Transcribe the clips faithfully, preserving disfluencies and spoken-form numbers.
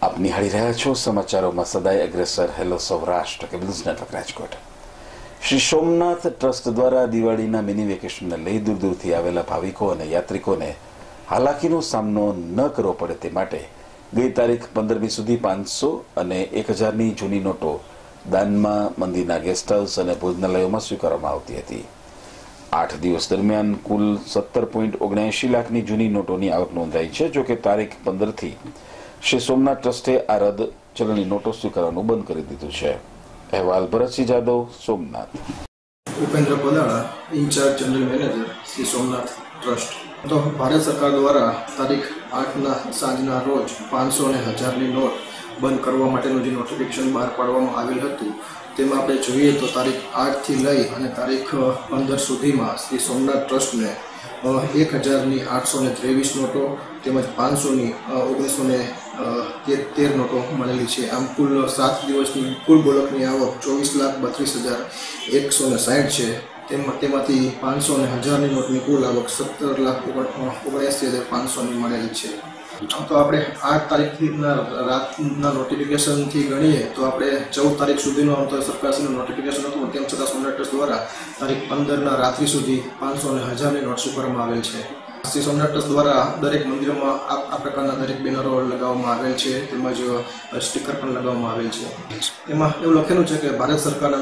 આપ નિહાળી રહ્યા છો સમાચારોમાં સદાય અગ્રેસર hello Saurashtra cables network Rajkot. Shri Somnath trust દ્વારા દિવાળીના મિની વેકેશનને લઈ દૂર દૂરથી આવેલા ભાવિકો અને યાત્રિકોને હાલાકીનો સામનો ન કરવો પડે તે માટે ગઈ તારીખ પંદરમી સુધી પાંચસો અને એક હજારની જૂની નોટો દાનમાં મંદિરના ગેસ્ટ હાઉસ અને ભોજનાલયોમાં સ્વીકારવામાં આવતી હતી। આઠ દિવસ દરમિયાન કુલ સત્તર પોઈન્ટ ઓગણએંશી લાખની જૂની નોટોની આવક નોંધાઈ છે। જોકે તારીખ પંદરથી શ્રી સોમનાથ ટ્રસ્ટે આ રદ ચલણી નોટો સ્વીકારવાનું બંધ કરી દીધું છે। અહેવાલ Bharatsinh Jadav, Somnath. Upendra Padana, incharge general manager Shri Somnath trust. તો ભારત સરકાર દ્વારા તારીખ આઠના સાંજના રોજ પાંચસો અને હજારની નોટ બંધ કરવા માટેનું જે નોટિફિકેશન બહાર પાડવામાં આવેલ હતું તેમાં આપણે જોઈએ તો તારીખ આઠથી લઈ અને તારીખ પંદર સુધીમાં શ્રી સોમનાથ ટ્રસ્ટને એક હજારની આઠસો ને ત્રેવીસ નોટો તેમજ પાંચસોની ઓગણીસો ને તેર નોટો મળેલી છે। આમ કુલ સાત દિવસની કુલ બોલકની આવક ચોવીસ લાખ બત્રીસ હજાર એકસો ને સાઠ છે। તેમાં તેમાંથી પાંચસો અને હજારની નોટની કુલ આવક સત્તર લાખ ઓગણએંસી હજાર પાંચસોની મળેલી છે। આમ તો આપણે આઠ તારીખના રાતના નોટિફિકેશનથી ગણીએ તો આપણે ચૌદ તારીખ સુધીનું આમ તો સરકારશ્રીનું નોટિફિકેશન હતું, તેમ છતાં સોમનાથ ટ્રસ્ટ દ્વારા તારીખ પંદરના રાત્રિ સુધી પાંચસો અને હજારની નોટ સ્વીકારવામાં આવેલ છે। શ્રી સોમનાથ ટ્રસ્ટ દ્વારા દરેક મંદિરોમાં આ આ પ્રકારના દરેક બેનરો લગાવવામાં આવેલ છે, તેમજ સ્ટીકર પણ લગાવવામાં આવેલ છે। એમાં એવું લખેલું છે કે ભારત સરકારના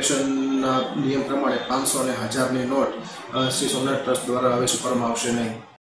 નોટિફિકેશનના નિયમ પ્રમાણે પાંચસો અને હજારની નોટ શ્રી સોમનાથ ટ્રસ્ટ દ્વારા હવે સ્વીકારવામાં આવશે નહીં।